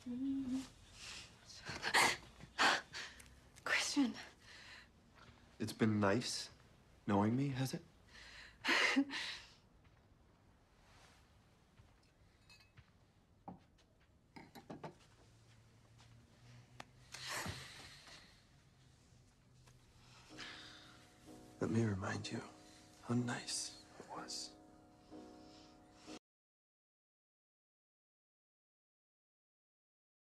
Christian. It's been nice knowing me, has it? Let me remind you how nice it was.